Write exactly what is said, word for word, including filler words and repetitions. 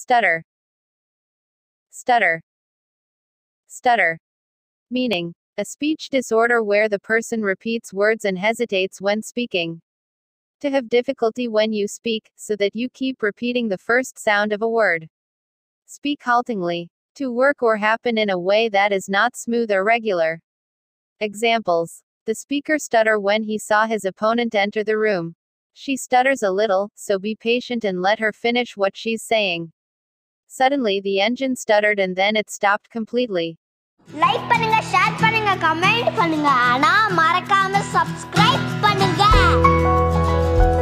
Stutter. Stutter. Stutter. Meaning: a speech disorder where the person repeats words and hesitates when speaking. To have difficulty when you speak, so that you keep repeating the first sound of a word. Speak haltingly. To work or happen in a way that is not smooth or regular. Examples. The speaker stuttered when he saw his opponent enter the room. She stutters a little, so be patient and let her finish what she's saying. Suddenly the engine stuttered and then it stopped completely. Like பண்ணுங்க, share பண்ணுங்க, comment பண்ணுங்க, ஆனா மறக்காம subscribe பண்ணுங்க.